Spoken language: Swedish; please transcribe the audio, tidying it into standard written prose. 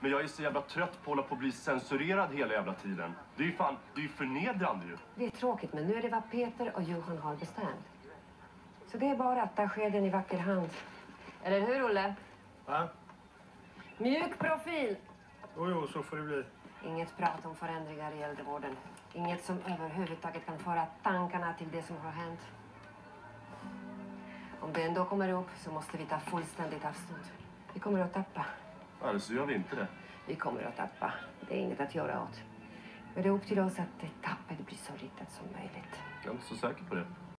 Men jag är så jävla trött på att hålla på att bli censurerad hela jävla tiden. Det är ju förnedrande ju. Det är tråkigt, men nu är det vad Peter och Johan har bestämt. Så det är bara att ta skeden i vacker hand. Eller hur, Olle? Va? Mjuk profil! Jo, så får det bli. Inget prat om förändringar i äldrevården. Inget som överhuvudtaget kan föra tankarna till det som har hänt. Om det ändå kommer upp så måste vi ta fullständigt avstånd. Vi kommer att tappa. Alltså gör vi inte det. Vi kommer att tappa. Det är inget att göra åt. Men det är upp till oss att det tappet blir så litet som möjligt. Jag är inte så säker på det.